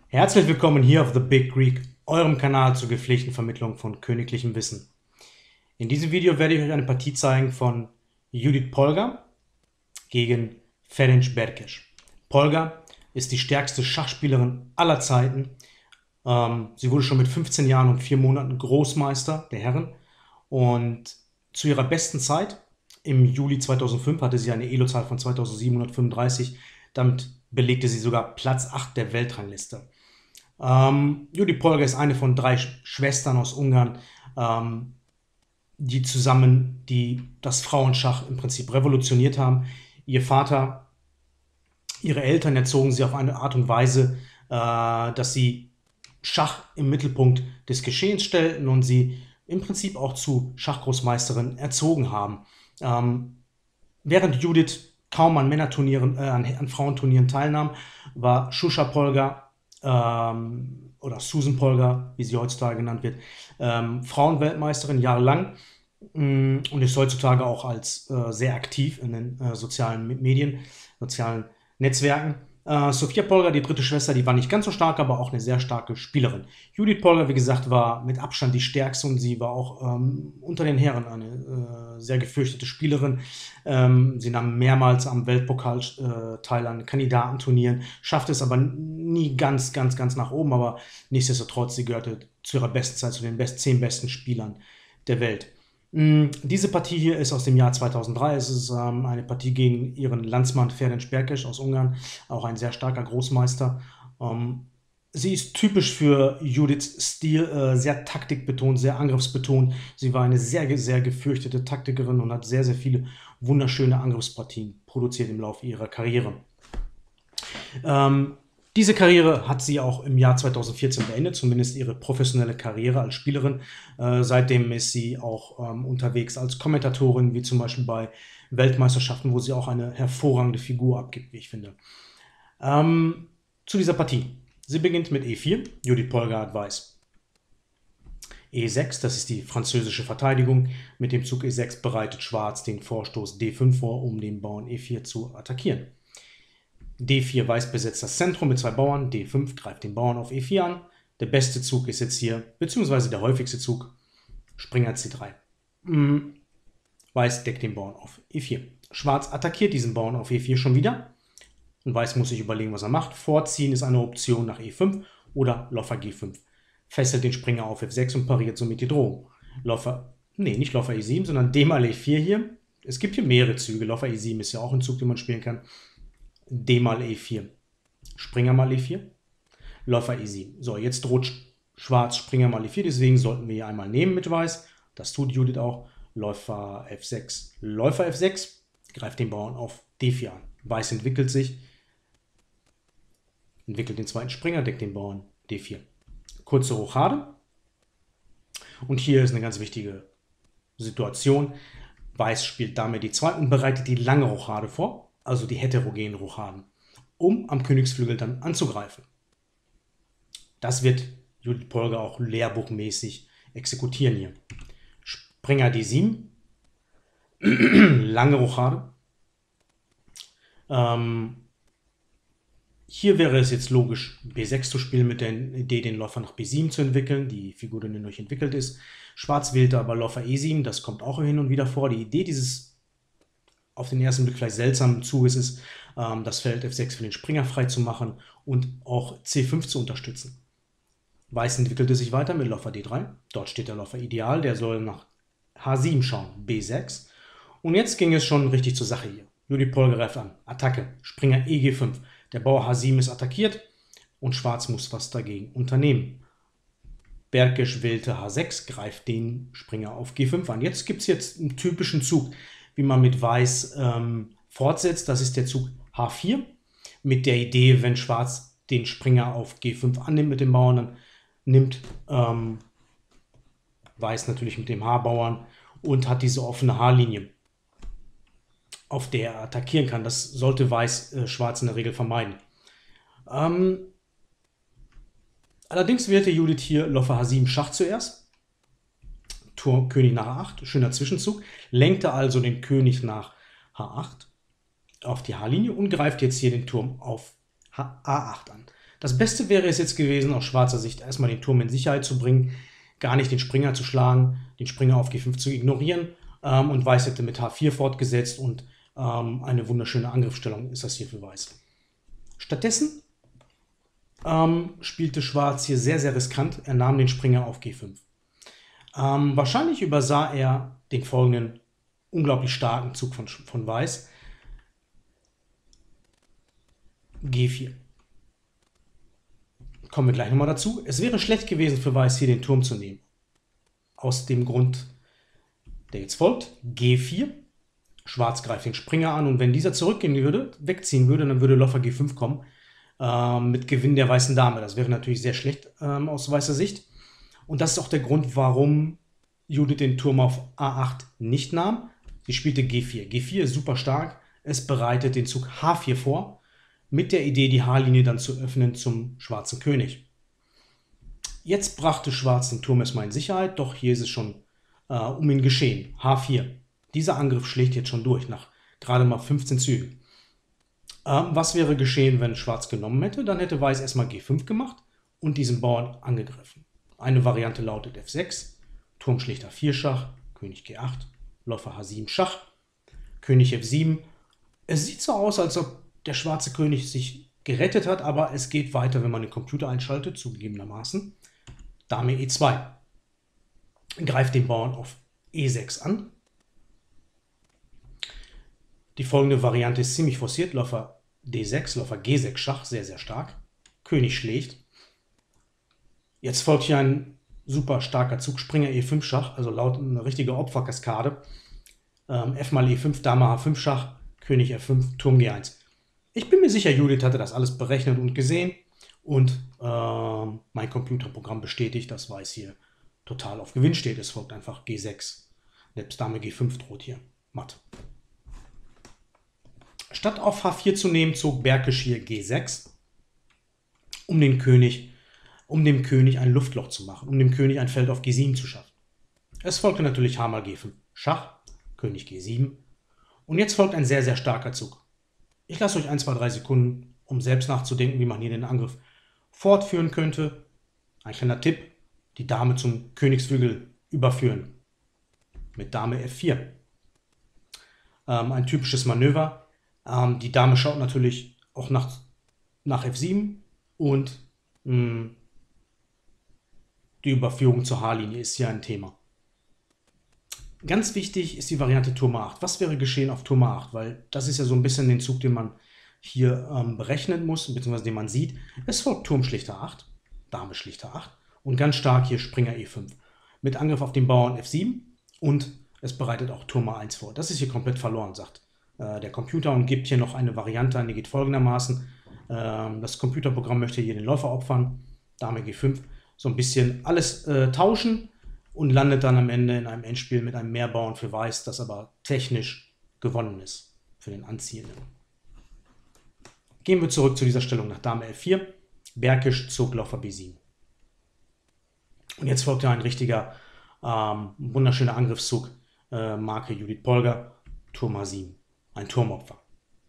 Herzlich willkommen hier auf The Big Greek, eurem Kanal zur gepflegten Vermittlung von königlichem Wissen. In diesem Video werde ich euch eine Partie zeigen von Judith Polgar gegen Ferenc Berkes. Polgar ist die stärkste Schachspielerin aller Zeiten. Sie wurde schon mit 15 Jahren und 4 Monaten Großmeister der Herren und zu ihrer besten Zeit im Juli 2005 hatte sie eine Elo-Zahl von 2735. Damit belegte sie sogar Platz 8 der Weltrangliste. Judith Polgar ist eine von 3 Schwestern aus Ungarn, die zusammen das Frauenschach im Prinzip revolutioniert haben. Ihr Vater, ihre Eltern erzogen sie auf eine Art und Weise, dass sie Schach im Mittelpunkt des Geschehens stellten und sie im Prinzip auch zu Schachgroßmeisterin erzogen haben. Während Judith kaum an Männerturnieren, an Frauenturnieren teilnahm, war Shusha Polgar oder Susan Polgar, wie sie heutzutage genannt wird, Frauenweltmeisterin jahrelang und ist heutzutage auch als sehr aktiv in den sozialen Medien, sozialen Netzwerken. Sophia Polgar, die dritte Schwester, die war nicht ganz so stark, aber auch eine sehr starke Spielerin. Judith Polgar, wie gesagt, war mit Abstand die stärkste und sie war auch unter den Herren eine sehr gefürchtete Spielerin. Sie nahm mehrmals am Weltpokal teil an Kandidatenturnieren, schaffte es aber nie ganz nach oben, aber nichtsdestotrotz, sie gehörte zu ihrer besten Zeit zu den 10 besten Spielern der Welt. Diese Partie hier ist aus dem Jahr 2003. Es ist eine Partie gegen ihren Landsmann Ferenc Berkes aus Ungarn, auch ein sehr starker Großmeister. Sie ist typisch für Judiths Stil, sehr taktikbetont, sehr angriffsbetont. Sie war eine sehr gefürchtete Taktikerin und hat sehr viele wunderschöne Angriffspartien produziert im Laufe ihrer Karriere. Diese Karriere hat sie auch im Jahr 2014 beendet, zumindest ihre professionelle Karriere als Spielerin. Seitdem ist sie auch unterwegs als Kommentatorin, wie zum Beispiel bei Weltmeisterschaften, wo sie auch eine hervorragende Figur abgibt, wie ich finde. Zu dieser Partie. Sie beginnt mit E4, Judith Polgar hat Weiß. E6, das ist die französische Verteidigung. Mit dem Zug E6 bereitet Schwarz den Vorstoß D5 vor, um den Bauern E4 zu attackieren. D4, Weiß besetzt das Zentrum mit 2 Bauern, D5 greift den Bauern auf E4 an. Der beste Zug ist jetzt hier, beziehungsweise der häufigste Zug, Springer C3. Weiß deckt den Bauern auf E4. Schwarz attackiert diesen Bauern auf E4 schon wieder. Und Weiß muss sich überlegen, was er macht. Vorziehen ist eine Option nach E5 oder Läufer G5. Fesselt den Springer auf F6 und pariert somit die Drohung. Nicht Läufer E7, sondern D mal E4 hier. Es gibt hier mehrere Züge. Läufer E7 ist ja auch ein Zug, den man spielen kann. D mal E4. Springer mal E4. Läufer E7. So, jetzt droht Schwarz Springer mal E4, deswegen sollten wir hier einmal nehmen mit Weiß. Das tut Judith auch. Läufer F6. Läufer F6 greift den Bauern auf D4 an. Weiß entwickelt den zweiten Springer, deckt den Bauern D4. Kurze Rochade. Und hier ist eine ganz wichtige Situation. Weiß spielt Dame D2 und bereitet die lange Rochade vor, also die heterogenen Rochaden, um am Königsflügel dann anzugreifen. Das wird Judith Polgar auch lehrbuchmäßig exekutieren hier. Springer D7, lange Rochade. Hier wäre es jetzt logisch, B6 zu spielen mit der Idee, den Läufer nach B7 zu entwickeln, die Figur, die dadurch entwickelt ist. Schwarz wählte aber Läufer E7, das kommt auch hin und wieder vor. Die Idee dieses auf den ersten Blick vielleicht seltsamen Zuges ist, das Feld F6 für den Springer frei zu machen und auch C5 zu unterstützen. Weiß entwickelte sich weiter mit Läufer D3. Dort steht der Läufer ideal, der soll nach H7 schauen, B6. Und jetzt ging es schon richtig zur Sache hier. Judith Polgar greift an. Attacke. Springer EG5. Der Bauer H7 ist attackiert und Schwarz muss was dagegen unternehmen. Berkes wählte H6, greift den Springer auf G5 an. Jetzt gibt es einen typischen Zug, wie man mit Weiß fortsetzt. Das ist der Zug H4 mit der Idee, wenn Schwarz den Springer auf G5 annimmt mit dem Bauern, dann nimmt Weiß natürlich mit dem H-Bauern und hat diese offene H-Linie, auf der er attackieren kann. Das sollte Schwarz in der Regel vermeiden. Allerdings wählte Judith hier Läufer H7 Schach zuerst. König nach H8, schöner Zwischenzug. Lenkte also den König nach H8 auf die H-Linie und greift jetzt hier den Turm auf A8 an. Das Beste wäre es jetzt gewesen, aus schwarzer Sicht erstmal den Turm in Sicherheit zu bringen, gar nicht den Springer zu schlagen, den Springer auf G5 zu ignorieren, und Weiß hätte mit H4 fortgesetzt und eine wunderschöne Angriffsstellung ist das hier für Weiß. Stattdessen spielte Schwarz hier sehr, sehr riskant. Er nahm den Springer auf G5. Wahrscheinlich übersah er den folgenden unglaublich starken Zug von Weiß. G4. Kommen wir gleich nochmal dazu. Es wäre schlecht gewesen für Weiß, hier den Turm zu nehmen. Aus dem Grund, der jetzt folgt. G4. Schwarz greift den Springer an und wenn dieser zurückgehen würde, wegziehen würde, dann würde Läufer G5 kommen. Mit Gewinn der weißen Dame. Das wäre natürlich sehr schlecht aus weißer Sicht. Und das ist auch der Grund, warum Judith den Turm auf A8 nicht nahm. Sie spielte G4. G4 ist super stark. Es bereitet den Zug H4 vor, mit der Idee, die H-Linie dann zu öffnen zum schwarzen König. Jetzt brachte Schwarz den Turm erstmal in Sicherheit, doch hier ist es schon um ihn geschehen. H4. Dieser Angriff schlägt jetzt schon durch, nach gerade mal 15 Zügen. Was wäre geschehen, wenn Schwarz genommen hätte? Dann hätte Weiß erstmal G5 gemacht und diesen Bauern angegriffen. Eine Variante lautet F6, Turm schlägt A4 Schach, König G8, Läufer H7 Schach, König F7. Es sieht so aus, als ob der schwarze König sich gerettet hat, aber es geht weiter, wenn man den Computer einschaltet, zugegebenermaßen. Dame E2. Greift den Bauern auf E6 an. Die folgende Variante ist ziemlich forciert. Läufer D6, Läufer G6 Schach, sehr, sehr stark. König schlägt. Jetzt folgt hier ein super starker Zug, Springer E5 Schach, also laut eine richtige Opferkaskade. F mal E5, Dame H5 Schach, König F5, Turm G1. Ich bin mir sicher, Judith hatte das alles berechnet und gesehen und mein Computerprogramm bestätigt, dass Weiß hier total auf Gewinn steht. Es folgt einfach G6. Selbst Dame G5 droht hier matt. Statt auf H4 zu nehmen, zog Berkisch hier G6, um dem König ein Luftloch zu machen, um dem König ein Feld auf G7 zu schaffen. Es folgte natürlich H mal G5 Schach, König G7 und jetzt folgt ein sehr, sehr starker Zug. Ich lasse euch 1, 2, 3 Sekunden, um selbst nachzudenken, wie man hier den Angriff fortführen könnte. Ein kleiner Tipp, die Dame zum Königsflügel überführen mit Dame F4. Ein typisches Manöver. Die Dame schaut natürlich auch nach F7 und die Überführung zur H-Linie ist hier ein Thema. Ganz wichtig ist die Variante Turm A8. Was wäre geschehen auf Turm A8? Weil das ist ja so ein bisschen den Zug, den man hier berechnen muss, beziehungsweise den man sieht. Es folgt Turm schlicht A8, Dame schlicht A8 und ganz stark hier Springer E5. Mit Angriff auf den Bauern F7 und es bereitet auch Turm A1 vor. Das ist hier komplett verloren, sagt der Computer und gibt hier noch eine Variante an, die geht folgendermaßen. Das Computerprogramm möchte hier den Läufer opfern, Dame G5, so ein bisschen alles tauschen und landet dann am Ende in einem Endspiel mit einem Mehrbauern für Weiß, das aber technisch gewonnen ist für den Anziehenden. Gehen wir zurück zu dieser Stellung nach Dame F4. Berkisch zog Läufer B7. Und jetzt folgt ja ein richtiger, wunderschöner Angriffszug, Marke Judith Polgar, Turm H7. Ein Turmopfer.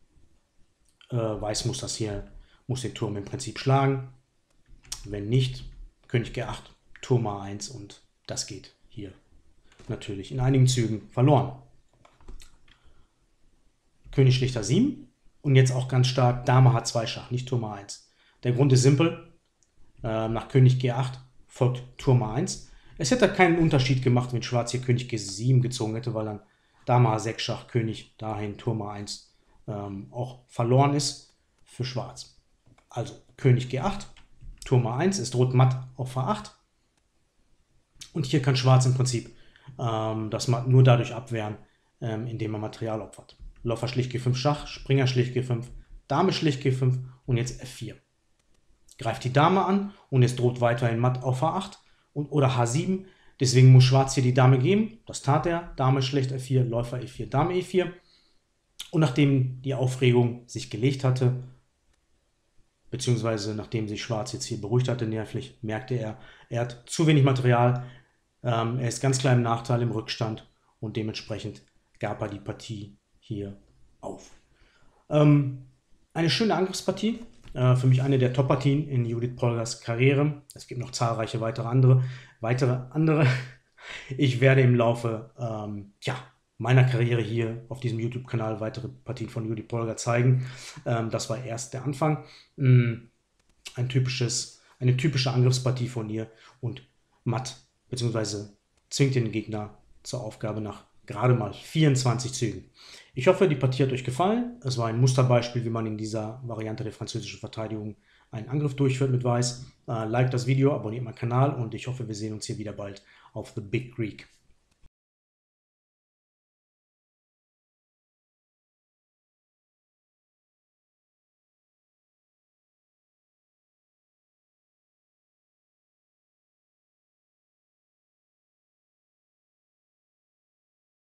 Weiß muss den Turm im Prinzip schlagen. Wenn nicht, König G8, Turm A1 und das geht hier natürlich in einigen Zügen verloren. König schlicht A7 und jetzt auch ganz stark Dame H2 Schach, nicht Turm A1. Der Grund ist simpel. Nach König G8 folgt Turm A1. Es hätte keinen Unterschied gemacht, wenn Schwarz hier König G7 gezogen hätte, weil dann Dame H6 Schach, König dahin, Turm A1 auch verloren ist für Schwarz. Also König G8, Turm A1, es droht matt auf H8. Und hier kann Schwarz im Prinzip das nur dadurch abwehren, indem er Material opfert. Läufer schlicht G5 Schach, Springer schlicht G5, Dame schlicht G5 und jetzt F4. Greift die Dame an und es droht weiterhin matt auf H8 oder H7. Deswegen muss Schwarz hier die Dame geben. Das tat er. Dame schlecht F4, Läufer E4, Dame E4. Und nachdem die Aufregung sich gelegt hatte, beziehungsweise nachdem sich Schwarz jetzt hier beruhigt hatte nervlich, merkte er hat zu wenig Material. Er ist ganz klar im Nachteil, im Rückstand und dementsprechend gab er die Partie hier auf. Eine schöne Angriffspartie. Für mich eine der Top-Partien in Judith Polgers Karriere. Es gibt noch zahlreiche weitere. Ich werde im Laufe meiner Karriere hier auf diesem YouTube-Kanal weitere Partien von Judith Polgar zeigen. Das war erst der Anfang. Eine typische Angriffspartie von ihr und matt bzw. zwingt den Gegner zur Aufgabe nach gerade mal 24 Zügen. Ich hoffe, die Partie hat euch gefallen. Es war ein Musterbeispiel, wie man in dieser Variante der französischen Verteidigung einen Angriff durchführt mit Weiß. Like das Video, abonniert meinen Kanal und ich hoffe, wir sehen uns hier wieder bald auf The Big Greek.